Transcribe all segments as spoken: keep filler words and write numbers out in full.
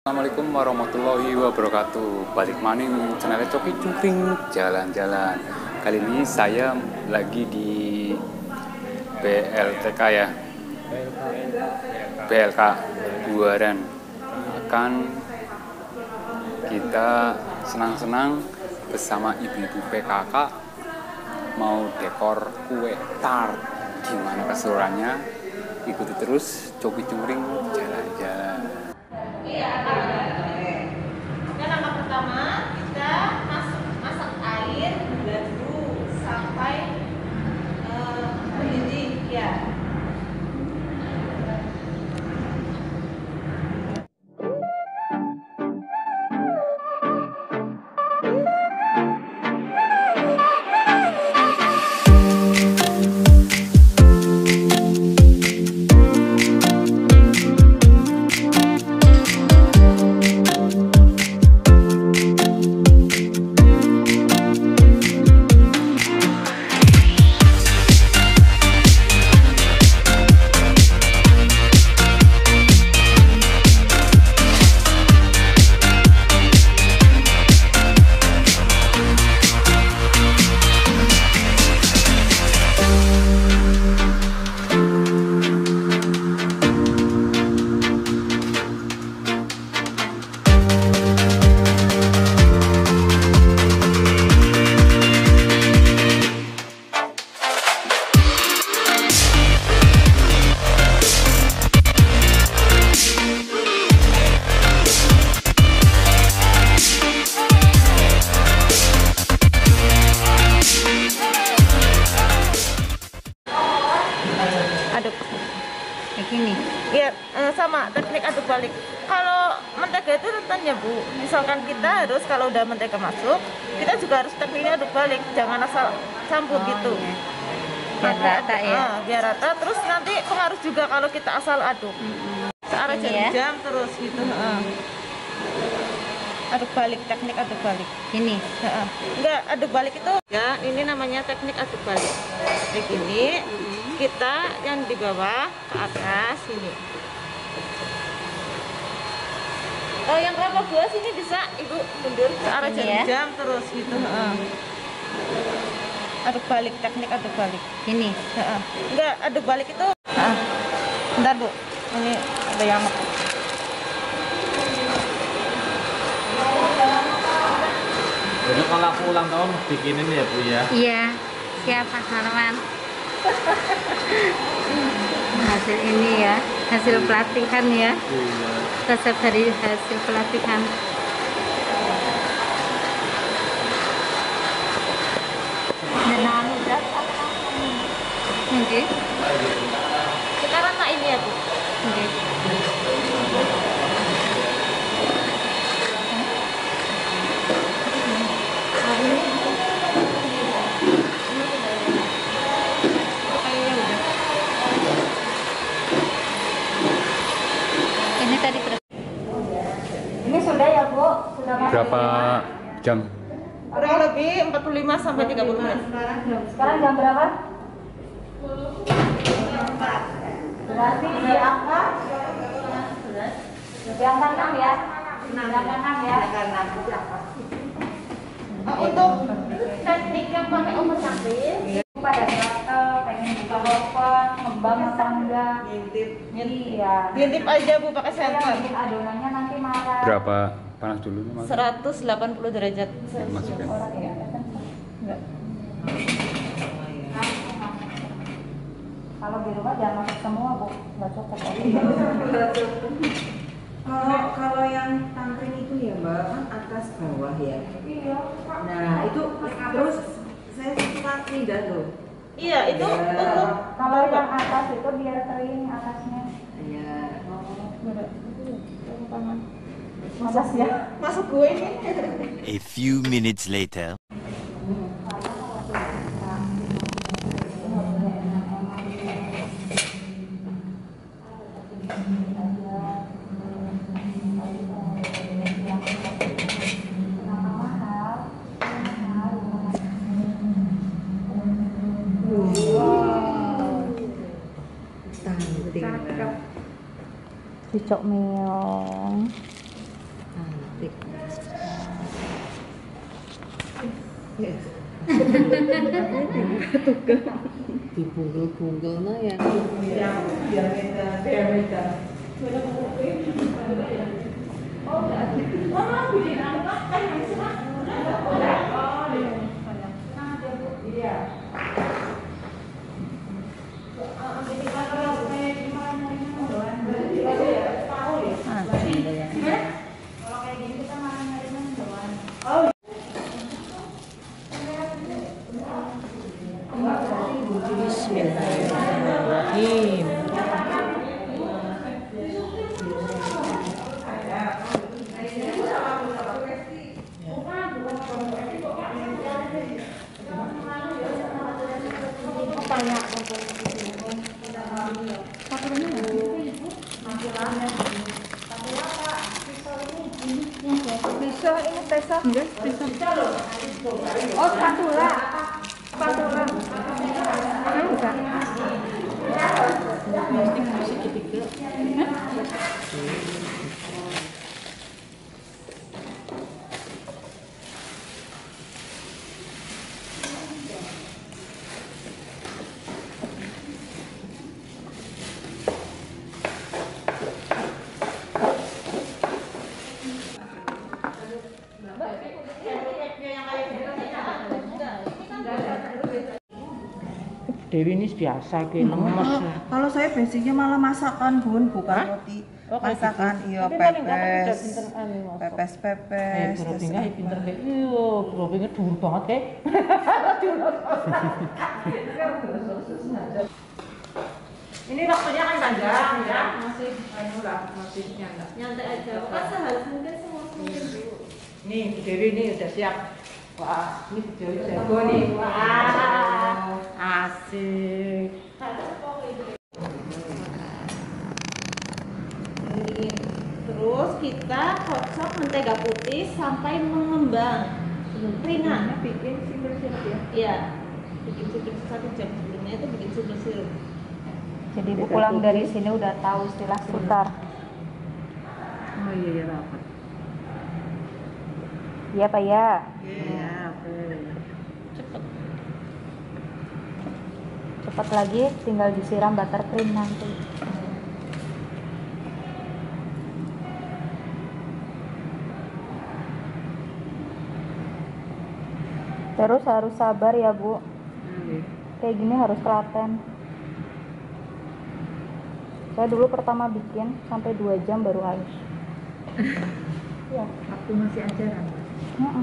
Assalamualaikum warahmatullahi wabarakatuh. Balik maning channel Coki Cungkring jalan-jalan. Kali ini saya lagi di B L T K ya, B L K Buaran. Akan kita senang-senang bersama ibu-ibu P K K mau dekor kue tart. Gimana keseruannya? Ikuti terus Coki Cungkring jalan-jalan. Yang langkah pertama kita masuk masak air dulu sampai uh, mendidih ya. Aduk kayak gini ya, sama teknik aduk balik. Kalau mentega itu rentan ya Bu, misalkan kita harus kalau udah mentega masuk kita juga harus tekniknya aduk balik, jangan asal campur oh, gitu iya. Biar rata ya, ah, biar rata. Terus nanti pengaruh juga kalau kita asal aduk mm-hmm. searah jam-jam ya? Terus gitu uh. Aduk balik, teknik aduk balik ini uh. Enggak, aduk balik itu ya, ini namanya teknik aduk balik kayak gini. Mm-hmm. Kita yang di bawah ke atas sini. Oh, yang kelapa buah sini bisa Ibu mundur searah jam-jam ya? Terus gitu. Uh. Aduk balik, teknik aduk balik ini uh. Enggak, aduk balik itu uh. Bentar Bu, ini ada yang jadi kalau aku ulang tahun bikinin ya Bu ya? Iya, siap Mas Harman. Hasil ini ya, hasil pelatihan ya. Iya. Resep dari hasil pelatihan. Dan udah Oke. Sekarang nak ini ya Bu. Oke. Ini sudah ya Bu, sudah berapa jam? Kurang lebih empat puluh lima sampai tiga puluh menit. Sekarang jam berapa? Berarti diangkat diangkat enam ya? Diangkat enam ya? Untuk teknik yang pakai oven samping pada gatel, pengen buka oven, ngembang apa enggak? Ngintip. Iya. Ngintip aja Bu pakai senter. Adonannya nanti marah. Berapa panas dulu nih? seratus delapan puluh derajat. Masukin. Orang ya? Enggak. Kalau di rumah jangan masak semua Bu, nggak cocok. Kalau kalau yang tangkring itu ya Mbak, kan atas bawah ya. Iya. Nah itu terus saya suka pindah loh. Iya itu ya. untuk Kalau yang atas itu biar kering atasnya. Iya. Masak ya. masuk gue ini. A few minutes later. Cocok meong. Yes. Dibungkul-bungkul no ya. Biar biar beda, biar beda. Bismillahirrahmanirrahim. Bisa ini pesa enggak? Bisa. Oh, spatula. Spatula. Ini bisa. Dewi ini biasa ki lemes. Kalau saya basicnya malah masakan bun, bukan Hah? roti. Oh, kayak Masakan gitu. iya Tapi paling nggak pepes, udah pinter anu, masak. pepes Eh, pepes. berobingnya ya pinter kayak iyo, berobingnya dhuwur banget kayak. Ini waktunya kan panjang ya, masih anu lah, masih nyantai. Nyantai aja. Kan sehalus mungkin semua mungkin Bu. Nih, Bu Dewi ini udah siap. Wah, ini Bu Dewi jago nih. Wah, asik. Terus kita kocok mentega putih sampai mengembang. Ringan. Bikin sirup-sirup ya. Iya. Bikin sirup satu jam sebelumnya itu bikin sirup-sirup. Jadi ibu pulang dari sini udah tahu istilah sutar. Oh iya ya rapat. Iya Pak ya. Iya. Cepet. Cepat lagi, tinggal disiram buttercream nanti. Terus harus sabar ya Bu. Kayak gini harus telaten. Saya dulu pertama bikin sampai dua jam baru halus. Ya. Waktu masih ajaran. Mm-mm.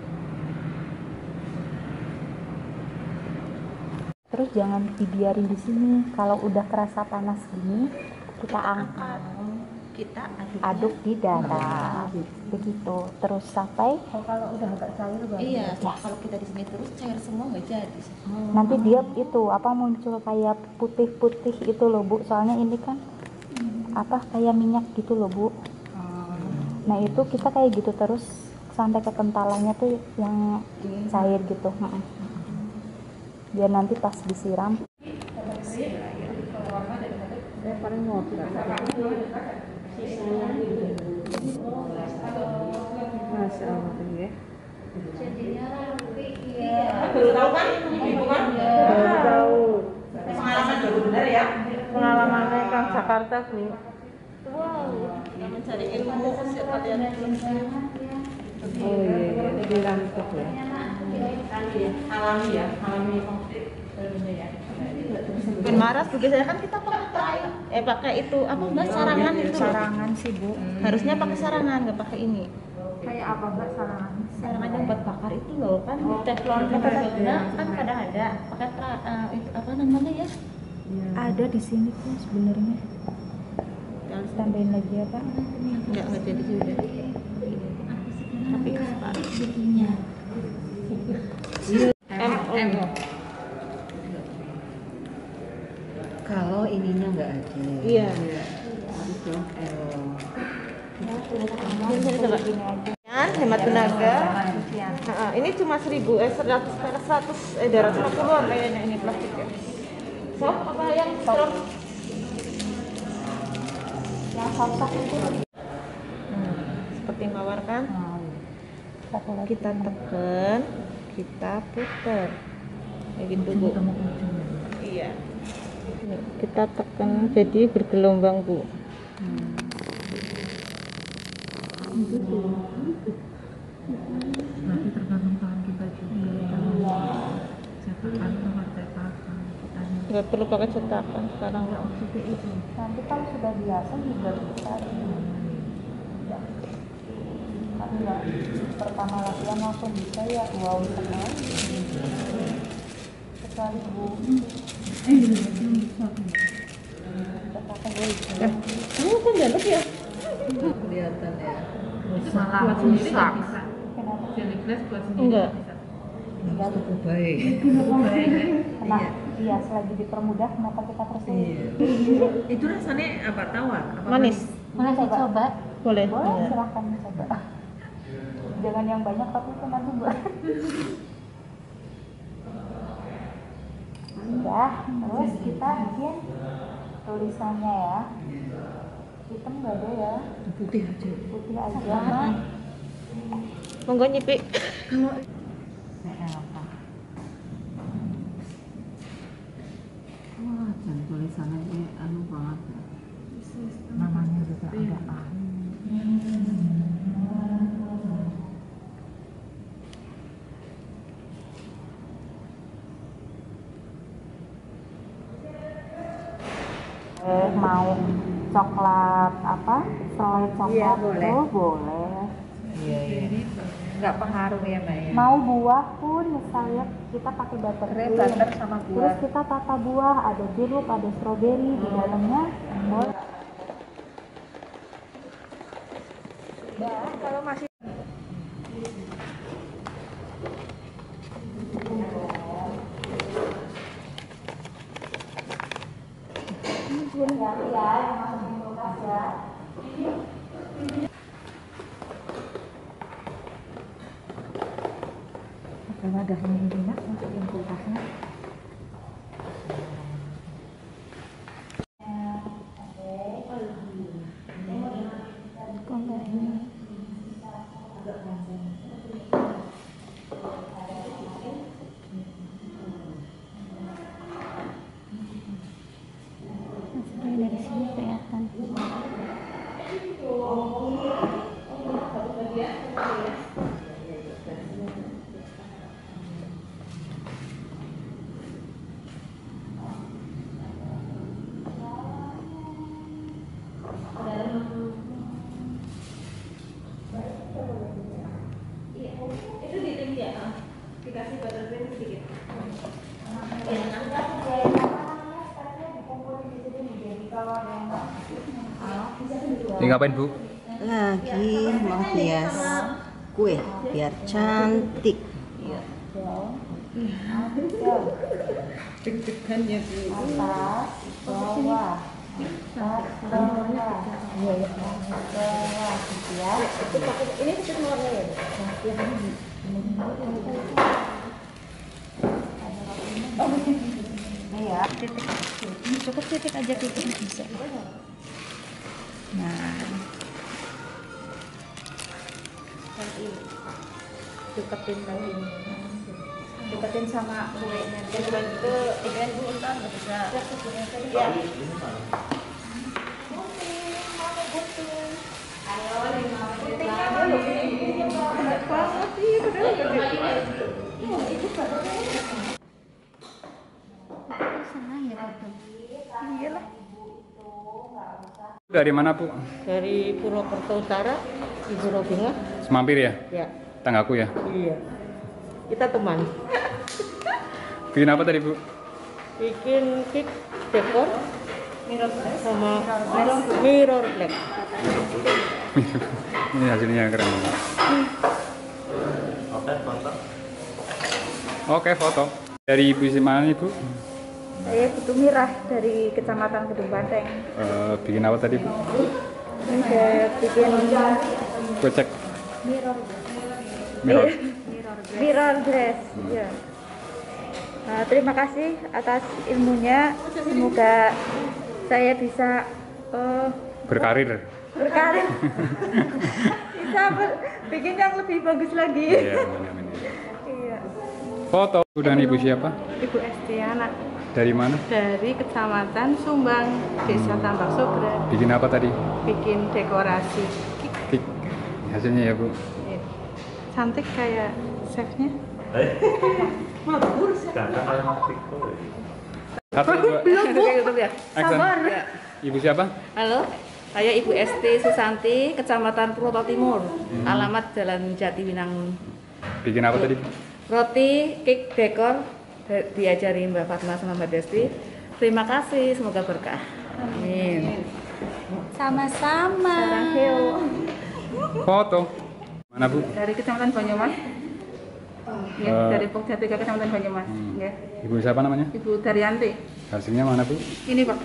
Terus jangan dibiarin di sini. Kalau udah kerasa panas gini, kita angkat, Kita aduk. aduk di datar, begitu. Terus sampai Oh, kalau udah agak cair baru. Iya, Ya. kalau kita di sini terus cair semua nggak jadi. nanti dia itu apa muncul kayak putih-putih itu loh Bu. Soalnya ini kan apa kayak minyak gitu loh Bu. Nah itu kita kayak gitu terus sampai kekentalannya tuh yang cair gitu. Mm-mm. Biar nanti pas disiram. Paling ngobrol. Masya Allah ya. Baru tahu kan? Ibu kan? Baru tahu. Pengalaman baru benar ya. Pengalamannya Kang Jakarta Bu. Yang mencari ilmu siapa yang Oh iya, iya. Jadi lantuk ya. alami ya, alami konflik ilmunya ya. Ben Maras juga saya kan kita pakai eh pakai itu apa mbak sarangan itu. Sarangan sih Bu. Harusnya pakai sarangan nggak pakai ini. Kayak apa Mbak sarangan? Sarangan yang buat bakar itu loh kan teflon teflonnya kan kadang ada pakai tra- eh, itu apa namanya ya? Ada di sini tuh sebenarnya. Tambahin lagi apa? Enggak enggak jadi juga. Tapi apa bikinnya? M M. Kalau ininya nggak ada. Iya. Itu L. Ini saya coba. Kan hemat tenaga. Nah, ini cuma seribu eh seratus seratus eh dua ratus lima puluh kayaknya ini plastik ya. So, apa yang serem? Yang sak-sak itu. Hmm, seperti mawar kan? Satu lagi. Kita tekan kita putar kayak gitu Bu. Iya, kita tekan jadi bergelombang Bu. Hmm. Nanti tergantung tangan kita juga ya. Cetakan sama cetakan kita Nggak perlu pakai cetakan sekarang. Nanti kalau sudah biasa juga bisa. Kan nggak pertama latihan langsung bisa ya, wow sekali. Sekali Bu. Cetakan dulu. Eh, kamu kan dalam ya? kelihatan ya. Salah Buat sendiri rusak. nggak bisa. Kenapa? Jelly glass buat sendiri Enggak. nggak bisa. Cukup baik. Nah, iya selagi dipermudah kenapa kita persulit? Iya. Itu rasanya apa, tawar? Apa Manis. Boleh dicoba? Boleh. Boleh, Iya. silahkan coba. Jangan yang banyak tapi itu nanti buat. Sudah, terus kita bikin tulisannya ya. Hitam nggak ada ya? Putih aja. Putih aja. Mak. Monggo nyipi. Wah, dan tulisannya ini anu banget ya. Namanya juga agak aneh. Eh, mau coklat apa? Selai coklat Iya, boleh. itu boleh. Iya, iya. Nggak pengaruh ya, Mbak ya? Mau buah pun misalnya kita pakai buttercream. Butter sama Terus buah. kita tata buah, ada jeruk, ada stroberi di dalamnya. Boleh. Kalau masih Hati-hati ya, yang masukin kulkas ya. Ada wadahnya ini, Nak, masukin kulkasnya. Dari sini kelihatan. itu di link ya, dikasih buttercream sedikit. Ini ngapain Bu? Lagi mau hias kue biar cantik. Deg-degan ya Bu. Atas, bawah, atas, bawah, bawah, gitu ya. Ini titik warna ya? Ini ya, titik. Ini cukup titik aja titik bisa. Nah, deketin lagi, deketin sama kuenya. Jadi itu tigaan Bu entar nggak bisa. Ya. Dari mana Bu? Dari Purwokerto Utara, Ibu Robinga. Semampir ya? Ya, Tanggaku ya? iya. Kita teman. Bikin apa tadi Bu? Bikin kit dekor sama mirror black. Ini hasilnya keren. Oke, foto. Dari Ibu mana Ibu? Saya Putu Mirah dari Kecamatan Gedung Banteng. Eh, bikin apa tadi Bu? Ini saya bikin Gue cek. mirror, Mirror. mirror dress. Ya. Nah, terima kasih atas ilmunya. Semoga saya bisa eh, Berkarir. berkarir, bisa ber- bikin yang lebih bagus lagi. Iya, amin, amin. Iya. Foto. Dan ibu siapa? Ibu Estiana Dari mana? dari Kecamatan Sumbang, Desa Tambak Sogra. Bikin apa tadi? Bikin dekorasi. Kik. Hasilnya ya Bu. Iya. Cantik kayak chefnya. Satu dua. Action. Sabar. Ibu siapa? Halo, saya Ibu Esti Susanti, Kecamatan Purwokerto Timur, hmm. alamat Jalan Jatiwinangun. Bikin apa tadi? Roti, cake, dekor, diajari Mbak Fatma sama Mbak Desti. Terima kasih, semoga berkah. Amin. Sama-sama. Foto. Mana Bu? Dari Kecamatan Banyumas. Ya, Uh, dari Pokja tiga Kecamatan Banyumas. Hmm. Ya. Ibu siapa namanya? Ibu Daryanti. Hasilnya mana Bu? Ini Pak.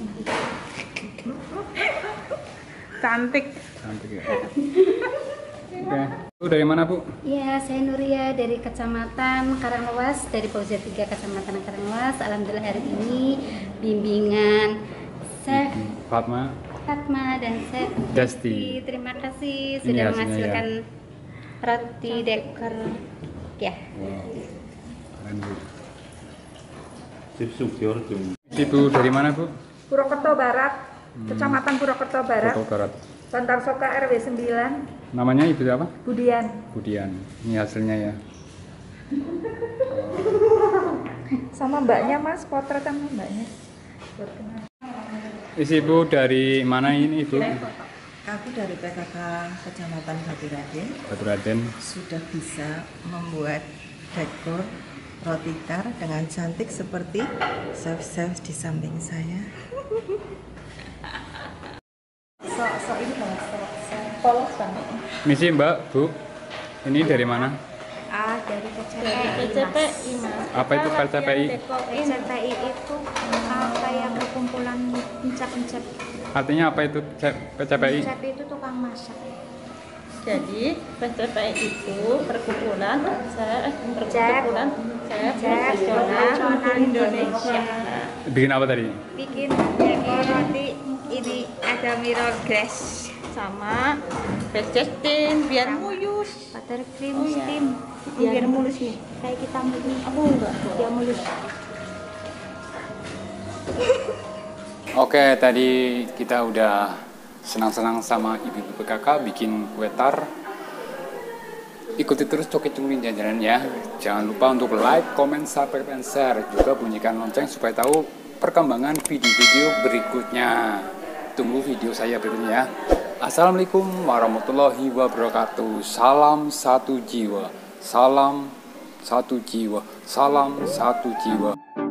Cantik. Cantik ya. Oke. Bu dari mana Bu? Ya, saya Nuria dari Kecamatan Karanglewas, dari Pokja tiga Kecamatan Karanglewas. Alhamdulillah hari ini bimbingan Chef Fatma Fatma dan Chef Desti. Terima kasih Ini sudah hasilnya menghasilkan roti dekor. Ya. Wow. Keren Bu. Sip Sugiorejo. Ibu dari mana Bu? Purwokerto Barat, Kecamatan Purwokerto Barat. Purwokerto Barat. Bantar Soka R W sembilan. Namanya Ibu apa? Budian. Budian. Ini hasilnya ya. Sama mbaknya Mas, potret sama mbaknya. Isi Ibu dari mana ini Ibu? Aku dari P K K Kecamatan Baturaden. Baturaden. Sudah bisa membuat dekor roti tar dengan cantik seperti chef-chef di samping saya. Sok-sok ini banget, sok polos banget. Misi Mbak, Bu. Ini dari mana? Ah, dari P C P I. P C P I Mas. Apa itu P C P I? P C P I itu uh, kayak perkumpulan pencap-pencap. Artinya apa itu P C P I? Pencap itu tukang masak. Jadi P C P I itu perkumpulan chef perkumpulan chef Chef nasional Indonesia. Bikin apa tadi? Bikin dekor roti ini ada mirror glass Sama pecestin biar mulus. buttercream Oh, iya. steam Biar mulus nih. kayak kita mulus. Aku enggak. Dia mulus. Oke, tadi kita udah senang-senang sama ibu-ibu P K K bikin kue tar. Ikuti terus Coki Cungkring Jajanan ya. Jangan lupa untuk like, comment, subscribe, and share. Juga bunyikan lonceng supaya tahu perkembangan video-video berikutnya. Tunggu video saya berikutnya ya. Assalamualaikum warahmatullahi wabarakatuh. Salam satu jiwa. Salam satu jiwa. Salam satu jiwa.